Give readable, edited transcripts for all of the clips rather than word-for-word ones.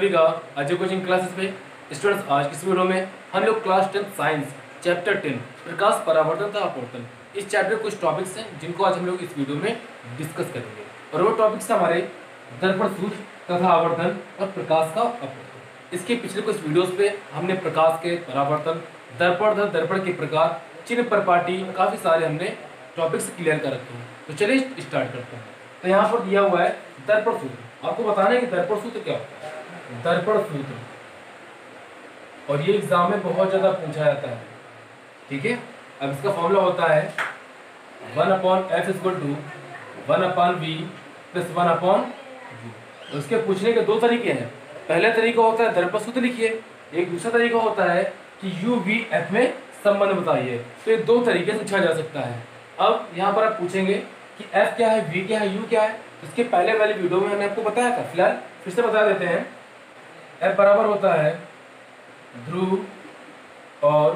सभी का Ajay coaching classes में। स्टूडेंट्स, आज की इस वीडियो में हम लोग क्लास 10 साइंस चैप्टर 10 प्रकाश, परावर्तन तथा अपवर्तन, इस चैप्टर के कुछ टॉपिक्स हैं जिनको आज हम लोग इस वीडियो में डिस्कस करेंगे। और वो टॉपिक्स हमारे दर्पण सूत्र तथा आवर्तन और प्रकाश का अपवर्तन। इसके पिछले कुछ वीडियोस पे हमने प्रकाश के परावर्तन, दर्पण तथा दर्पण के प्रकार, चिन्ह प्रपाटी, काफ़ी सारे हमने टॉपिक्स क्लियर कर रखे हैं। तो चलिए स्टार्ट करते हैं। तो यहाँ पर दिया हुआ है दर्पण सूत्र। आपको बताना है कि दर्पण सूत्र क्या होता है। दर्पण सूत्र, और ये एग्जाम में बहुत ज़्यादा पूछा जाता है, ठीक है। अब इसका फॉर्मूला होता है 1/f = 1/v + 1/u। उसके पूछने के दो तरीके हैं। पहला तरीका होता है दर्पण सूत्र लिखिए, एक दूसरा तरीका होता है कि u v f में संबंध बताइए। तो ये दो तरीके से पूछा जा सकता है। अब यहाँ पर आप पूछेंगे कि f क्या है, v क्या है, u क्या है। इसके पहले वाली वीडियो में हमने आपको बताया था, फिलहाल फिर से बता देते हैं। f बराबर होता है ध्रुव और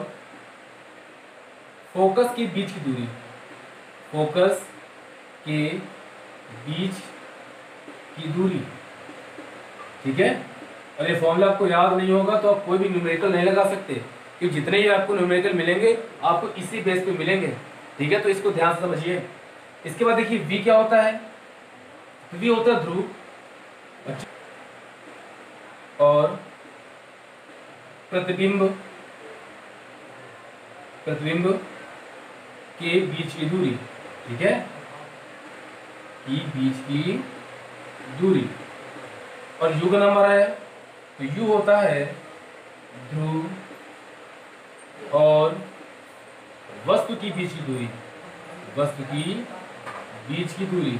फोकस के बीच की दूरी, फोकस के बीच की दूरी, ठीक है। और ये फॉर्मूला आपको याद नहीं होगा तो आप कोई भी न्यूमेरिकल नहीं लगा सकते, क्योंकि जितने ही आपको न्यूमेरिकल मिलेंगे आपको इसी बेस पे मिलेंगे, ठीक है। तो इसको ध्यान से समझिए। इसके बाद देखिए v क्या होता है। v होता है ध्रुव और प्रतिबिंब के बीच की दूरी, ठीक है, की बीच की दूरी। और u का नंबर है तो u होता है ध्रुव और वस्तु की बीच की दूरी, वस्तु की बीच की दूरी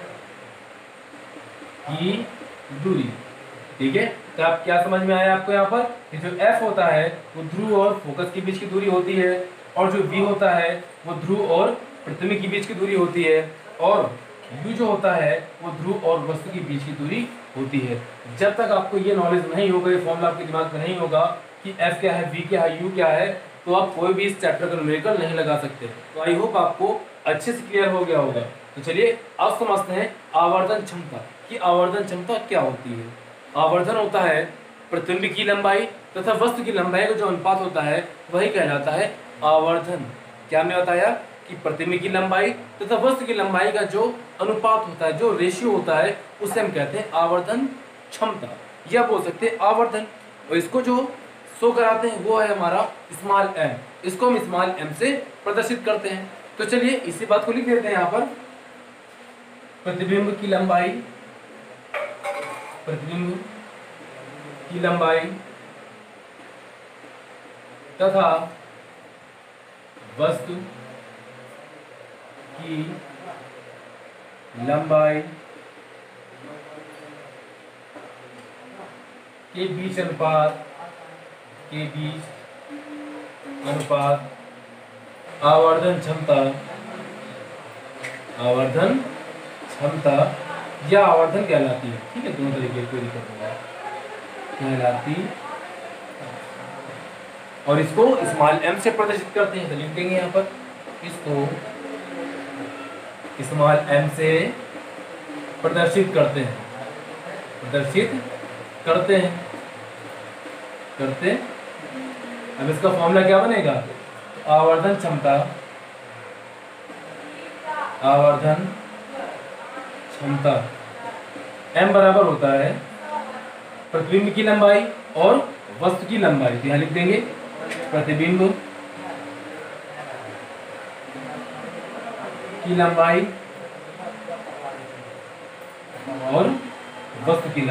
ठीक है। तो आप क्या समझ में आया आपको यहाँ पर कि जो f होता है वो ध्रुव और फोकस के बीच की दूरी होती है, और जो v होता है वो ध्रुव और प्रतिबिंब के बीच की दूरी होती है, और u जो होता है वो ध्रुव और वस्तु के बीच की दूरी होती है। जब तक आपको ये नॉलेज नहीं होगा, ये फॉर्मूला आपके दिमाग में नहीं होगा कि f क्या है, v क्या है, u क्या है, तो आप कोई भी इस चैप्टर का न्यूमेरिकल नहीं लगा सकते। तो आई होप आपको अच्छे से क्लियर हो गया होगा। तो चलिए अब समझते हैं आवर्धन क्षमता कि आवर्धन क्षमता क्या होती है। आवर्धन होता है प्रतिबिंब की लंबाई तथा वस्तु की लंबाई का जो अनुपात होता है वही कहलाता है आवर्धन। क्या हमने बताया कि प्रतिबिंब की लंबाई तथा वस्तु की लंबाई का जो अनुपात होता है, जो रेशियो होता है, उसे हम कहते हैं आवर्धन क्षमता, या बोल सकते हैं आवर्धन। और इसको जो शो कराते हैं वो है हमारा स्मॉल m, इसको हम स्मॉल m से प्रदर्शित करते हैं। तो चलिए इसी बात को लिख देते हैं यहाँ पर। प्रतिबिंब की लंबाई, प्रतिबिंब की लंबाई तथा वस्तु की लंबाई के बीच अनुपात आवर्धन क्षमता, आवर्धन क्षमता या आवर्धन कहलाती है, ठीक है। दोनों तरीके कोई दिक्कत नहीं है, कहलाती। और इसको स्मॉल m से प्रदर्शित करते हैं। तो लिख देंगे यहाँ पर, इसको स्मॉल m से प्रदर्शित करते हैं, करते। अब इसका फॉर्मूला क्या बनेगा, आवर्धन क्षमता, आवर्धन क्षमता m बराबर होता है प्रतिबिंब की लंबाई और वस्तु की लंबाई। तो यहाँ लिख देंगे प्रतिबिंब की लंबाई और वस्तु की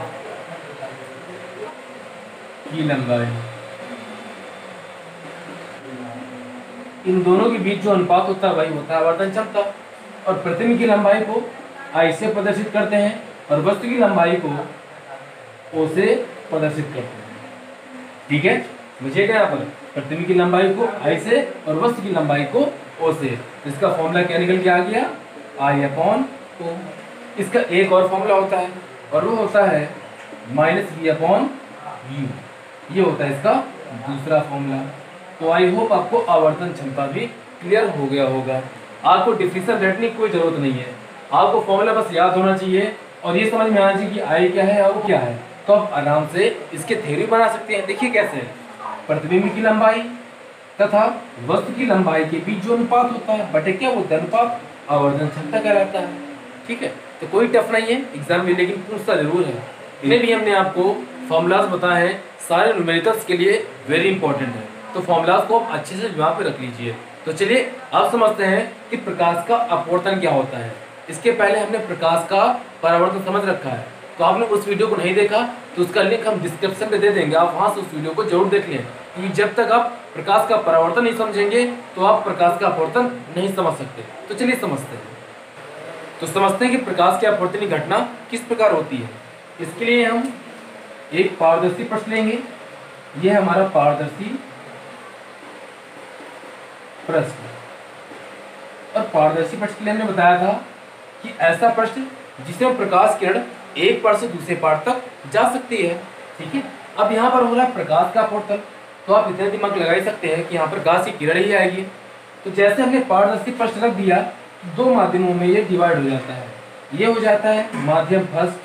लंबाई, इन दोनों के बीच जो अनुपात होता है वही होता है आवर्धन क्षमता। और प्रतिबिंब की लंबाई को I से प्रदर्शित करते हैं और वस्तु की लंबाई को O से प्रदर्शित करते हैं, ठीक है। समझिएगा यहाँ पर प्रतिबिंब की लंबाई को I से और वस्तु की लंबाई को O से। इसका फॉर्मूला क्या निकल के आ गया, I/O। इसका एक और फॉर्मूला होता है और वो होता है -V/U। ये होता है इसका दूसरा फॉर्मूला। तो आई होप आपको आवर्धन क्षमता भी क्लियर हो गया होगा। आपको डिफिनेशन रटने की कोई जरूरत नहीं है, आपको फॉर्मूला बस याद होना चाहिए और ये समझ में आना चाहिए कि आई क्या है और क्या है। तो आप आराम से इसके थ्योरी बना सकते हैं। देखिए कैसे है, प्रतिबिंब की लंबाई तथा वस्तु की लंबाई के बीच जो अनुपात होता है बटे क्या बोलते हैं, अनुपात, आवर्धन क्षमता कहलाता है। ठीक है, तो कोई टफ नहीं है एग्जाम में, लेकिन पूछता जरूर है। इन्हें भी हमने आपको फॉर्मूलाज बताए हैं, सारे न्यूमेरिकल्स के लिए वेरी इंपॉर्टेंट है, तो फॉर्मूलाज को आप अच्छे से वहाँ पे रख लीजिए। तो चलिए आप समझते हैं कि प्रकाश का अपवर्तन क्या होता है। इसके पहले हमने प्रकाश का परावर्तन समझ रखा है, तो आपने उस वीडियो को नहीं देखा तो उसका लिंक हम डिस्क्रिप्शन में दे देंगे, आप वहाँ से उस वीडियो को जरूर देख लें, क्योंकि जब तक आप प्रकाश का परावर्तन नहीं समझेंगे तो आप प्रकाश का अपवर्तन नहीं समझ सकते। तो चलिए समझते हैं। तो समझते हैं कि प्रकाश की अपवर्तनीय घटना किस प्रकार होती है। इसके लिए हम एक पारदर्शी पृष्ठ लेंगे, यह हमारा पारदर्शी पृष्ठ। और पारदर्शी पृष्ठ के लिए हमने बताया था कि ऐसा पृष्ठ जिसमें प्रकाश किरण एक पार से दूसरे पार तक जा सकती है। ठीक है, अब यहाँ पर हो रहा है प्रकाश का अपवर्तन, तो आप इतना दिमाग लगा ही सकते हैं कि यहाँ पर प्रकाश की किरण ही आएगी। तो जैसे हमने पारदर्शी पृष्ठ रख दिया, दो माध्यमों में ये डिवाइड हो जाता है, ये हो जाता है माध्यम फर्स्ट,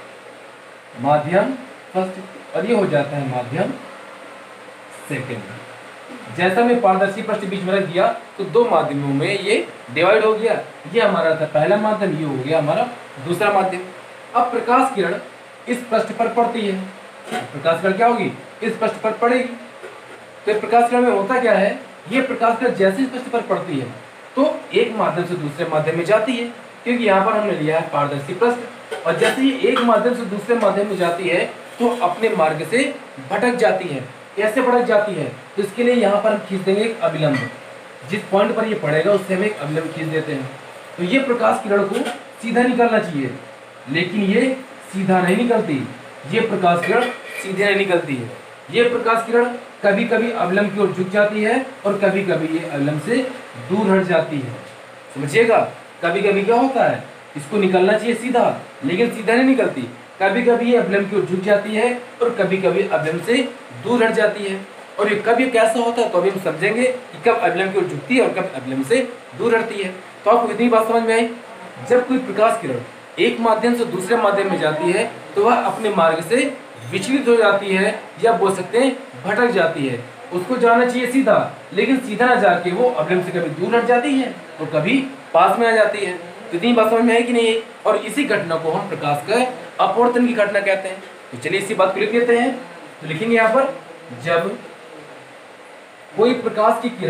और ये हो जाता है माध्यम सेकेंड। जैसा मैं पारदर्शी पृष्ठ बीच में रख दिया तो दो माध्यमों में ये डिवाइड हो गया, ये हमारा था पहला माध्यम, ये हो गया हमारा दूसरा माध्यम। अब प्रकाश किरण इस पृष्ठ पर पड़ती है, प्रकाश किरण क्या होगी, इस पृष्ठ पर पड़ेगी। तो प्रकाश किरण में होता क्या है, ये प्रकाश किरण जैसे इस पृष्ठ पर पड़ती है तो एक माध्यम से दूसरे माध्यम में जाती है, क्योंकि यहाँ पर हमने लिया है पारदर्शी पृष्ठ, और जैसे ही एक माध्यम से दूसरे माध्यम में जाती है तो अपने मार्ग से भटक जाती है। कैसे भटक जाती है, तो इसके लिए यहाँ पर हम खींच देंगे एक अभिलंब, जिस पॉइंट पर ये पड़ेगा उससे हम एक अभिलंब खींच देते हैं। तो ये प्रकाश किरण को सीधा निकलना चाहिए, लेकिन ये सीधा नहीं निकलती, ये प्रकाश किरण सीधे नहीं निकलती है। ये प्रकाश किरण कभी कभी अभिलंब की ओर झुक जाती है और कभी कभी ये अभिलंब से दूर हट जाती है। समझिएगा, कभी कभी क्या होता है, इसको निकलना चाहिए सीधा, लेकिन सीधा नहीं निकलती, कभी कभी ये अभिलंब की ओर झुक जाती है और कभी कभी अभिलंब से दूर हट जाती है। और ये कभी कैसा होता है तो अभी हम समझेंगे कि कब अभिलंब की ओर झुकती है और कब अभिलंब से दूर हटती है। तो आपको इतनी बात समझ में आई, जब कोई प्रकाश किरण एक माध्यम से दूसरे माध्यम में जाती है तो वह अपने मार्ग से विचलित हो जाती है, या बोल सकते हैं भटक जाती है। उसको जाना चाहिए सीधा, लेकिन सीधा ना जाके वो अभिलंब से कभी दूर हट जाती है और कभी पास में आ जाती है। तो इतनी बात समझ में है कि नहीं, और इसी घटना को हम प्रकाश का अपवर्तन की घटना कहते हैं। तो चलिए इसी बात को लिख लेते हैं। तो लिखेंगे यहाँ पर, जब कोई प्रकाश की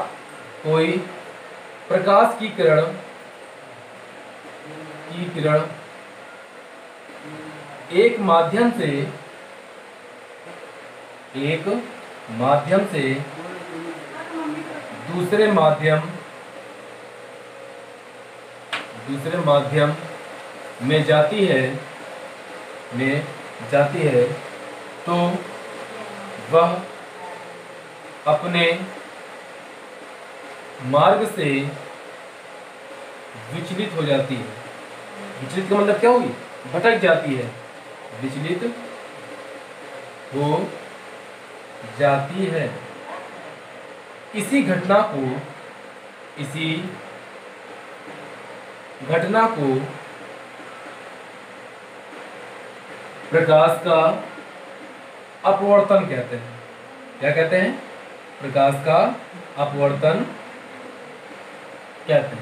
किरण एक माध्यम से दूसरे माध्यम में जाती है तो वह अपने मार्ग से विचलित हो जाती है। विचलित का मतलब क्या होगी, भटक जाती है, विचलित हो जाती है। इसी घटना को प्रकाश का अपवर्तन कहते हैं। क्या कहते हैं, प्रकाश का अपवर्तन कहते हैं।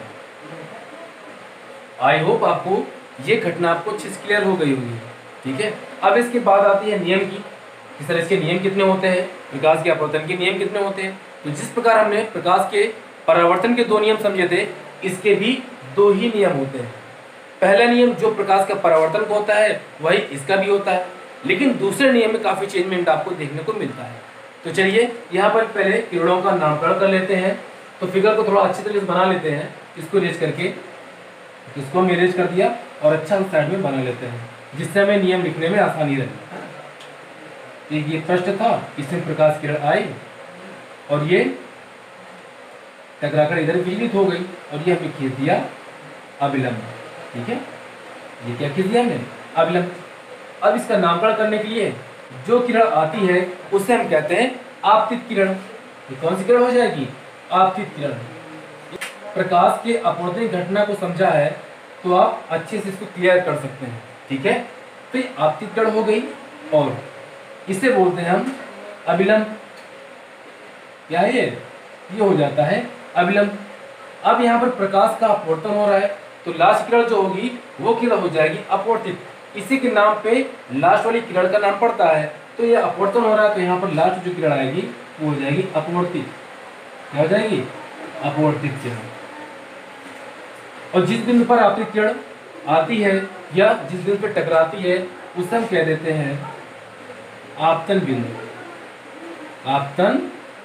आई होप आपको ये घटना आपको अच्छे से क्लियर हो गई होगी। ठीक है, अब इसके बाद आती है नियम की, कि सर इसके नियम कितने होते हैं, प्रकाश के अपवर्तन के नियम कितने होते हैं। तो जिस प्रकार हमने प्रकाश के परावर्तन के दो नियम समझे थे, इसके भी दो ही नियम होते हैं। पहला नियम जो प्रकाश का परावर्तन का होता है वही इसका भी होता है, लेकिन दूसरे नियम में काफ़ी चेंजमेंट आपको देखने को मिलता है। तो चलिए यहाँ पर पहले किरणों का नामकरण कर लेते हैं। तो फिगर को थोड़ा अच्छी तरह से बना लेते हैं, इसको रेज करके, इसको हम रेज कर दिया और अच्छा साइड में बना लेते हैं, जिससे हमें नियम लिखने में आसानी रहे। ये पृष्ठ था, इसमें प्रकाश किरण आई और ये टकराकर इधर विचलित हो गई और ये हमें खींच दिया अभिलंब। ठीक है, ये क्या खींच दिया हमने, अभिलंब। अब इसका नामकरण करने के लिए जो किरण आती है उसे हम कहते हैं आपतित किरण। ये कौन सी किरण हो जाएगी, आपतित किरण। प्रकाश के अपवर्तन घटना को समझा है तो आप अच्छे से इसको क्लियर कर सकते हैं। ठीक है, तो ये आपतित किरण हो गई। और इसे बोलते हैं हम अभिलंब। क्या है ये हो जाता है अभिलंब। अब यहाँ पर प्रकाश का अपवर्तन हो रहा है, तो लास्ट किरण जो होगी वो किरण हो जाएगी अपवर्तित। इसी के नाम पे लास्ट वाली किरण का नाम पड़ता है। तो ये अपवर्तन हो रहा है, तो यहाँ पर लास्ट जो किरण आएगी वो हो जाएगी अपवर्तित। क्या हो जाएगी? अपवर्तित किरण। और जिस बिंदु पर आपतित किरण आती है या जिस बिंदु पर टकराती है उसे हम कह देते हैं आपतन बिंदु। आपतन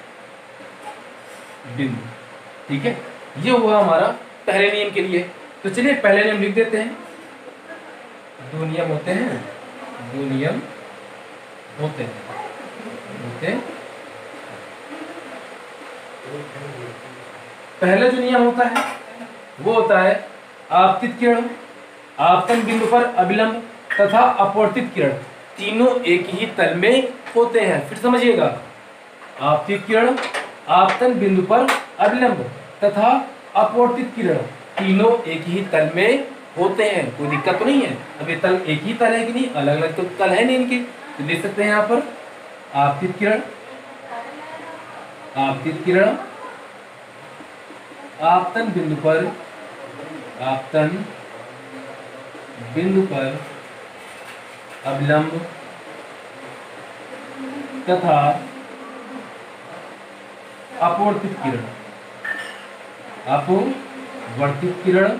बिंदु। ठीक है, ये हुआ हमारा पहले नियम के लिए। तो चलिए पहले नियम लिख देते हैं। दो नियम होते हैं, दो नियम होते हैं। पहला जो नियम होता है वो होता है आपतित किरण, आपतन बिंदु पर अभिलंब तथा अपवर्तित किरण तीनों एक ही तल में होते हैं। फिर समझिएगा, आपतित किरण, आपतन बिंदु पर अभिलंब तथा अपवर्तित किरण तीनों एक ही तल में होते हैं। कोई दिक्कत तो नहीं है? अब ये तल एक ही तल है कि नहीं? अलग अलग तो तल है नहीं इनके। तो देख सकते हैं यहाँ पर आपतित किरण, आपतित किरण आपतन बिंदु पर, आपतन बिंदु पर अभिलंब तथा अपवर्तित किरण, अपवर्तित किरण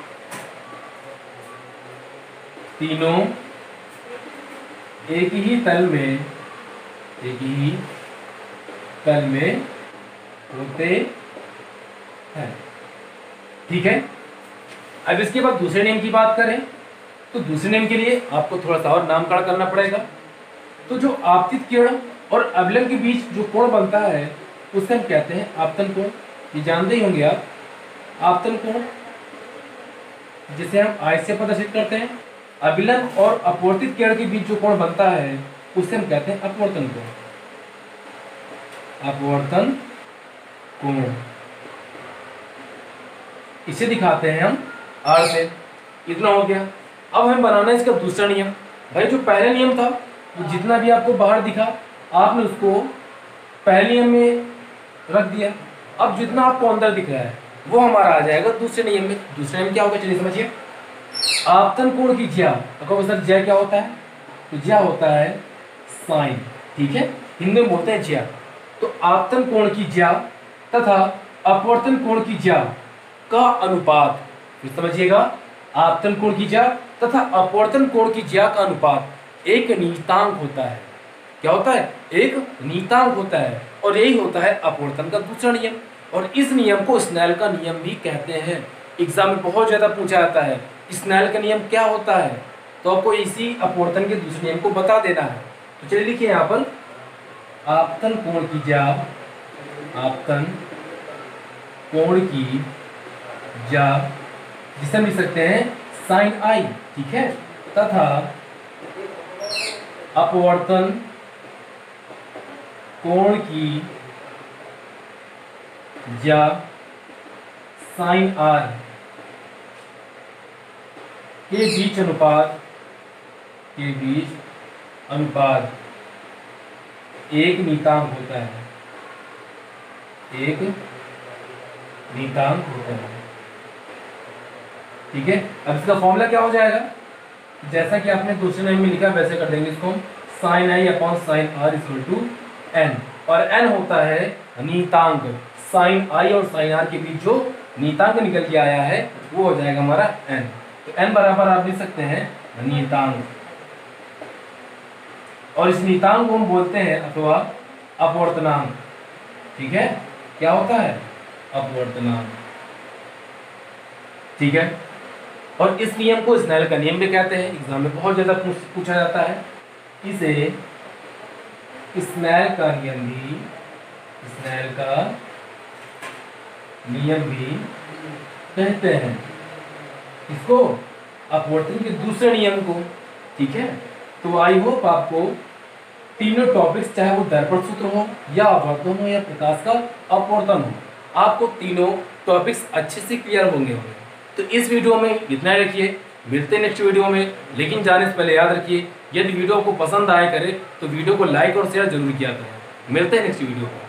तीनों एक ही तल में, एक ही तल में होते हैं। ठीक है, अब इसके बाद दूसरे नियम की बात करें तो दूसरे नियम के लिए आपको थोड़ा सा और नामकरण करना पड़ेगा। तो जो आपतित किरण और अभिलंब के बीच जो कोण बनता है उसे हम कहते हैं आपतन कोण। ये जानते ही होंगे आप, आपतन कोण जिसे हम आई से प्रदर्शित करते हैं। अभिलंब और अपवर्तित किरण के बीच जो कोण बनता है उसे हम कहते हैं अपवर्तन कोण। अपवर्तन कोण इसे दिखाते हैं हम आर से। इतना हो गया। अब हमें बनाना है इसका दूसरा नियम। भाई जो पहला नियम था वो जितना भी आपको बाहर दिखा आपने उसको पहले नियम में रख दिया। अब जितना आपको अंदर दिख रहा है वो हमारा आ जाएगा दूसरे नियम में। दूसरे नियम क्या होगा चलिए समझिए। आपतन कोण की ज्या, तो सर ज्या क्या होता है? तो ज्या होता है साइन। ठीक है, हिंदी में बोलते हैं ज्या। तो आपतन कोण की ज्या तथा अपवर्तन कोण की ज्या का अनुपात, फिर समझिएगा, आपतन कोण की ज्या तथा अपवर्तन कोण की ज्या का अनुपात एक नियतांक होता है। क्या होता है? एक नियतांक होता है। और यही होता है अपवर्तन का दूसरा नियम। और इस नियम को स्नेल का नियम भी कहते हैं। एग्जाम में बहुत ज्यादा पूछा जाता है स्नेल का नियम क्या होता है, तो आपको इसी अपवर्तन के दूसरे नियम को बता देना है। तो चलिए लिखिए यहाँ पर आपतन कोण की ज्या, आपतन कोण की ज्या जिसे हम लिख सकते हैं साइन आई। ठीक है, तथा अपवर्तन कोण की ज्या साइन आर के बीच अनुपात, के बीच अनुपात एक नियतांक होता है। एक नियतांक होता है। ठीक है, अब इसका फॉर्मूला क्या हो जाएगा? जैसा कि आपने दूसरे नियम में लिखा वैसे कर देंगे इसको। Sine I upon sine R equal to N, और एन होता है नियतांक। साइन आई और साइन आर के बीच जो नियतांक निकल के आया है वो हो जाएगा हमारा एन। तो एन बराबर आप लिख सकते हैं नियतांक, और इस नियतांक को हम बोलते हैं अथवा अपवर्तनांक। ठीक है, क्या होता है? अपवर्तनांक। ठीक है, और इस नियम को स्नेल का नियम भी कहते हैं। एग्जाम में बहुत ज्यादा पूछा जाता है। इसे स्नेल का नियम भी, स्नेल का नियम भी कहते हैं। इसको अपवर्तन के दूसरे नियम को। ठीक है, तो आई होप आपको तीनों टॉपिक्स, चाहे वो दर्पण सूत्र हो या अपवर्तन हो या प्रकाश का अपवर्तन हो, आपको तीनों टॉपिक्स अच्छे से क्लियर होंगे। तो इस वीडियो में इतना ही रखिए। मिलते हैं नेक्स्ट वीडियो में, लेकिन जाने से पहले याद रखिए, यदि वीडियो आपको पसंद आया करे तो वीडियो को लाइक और शेयर जरूर किया करें। मिलते हैं नेक्स्ट वीडियो में।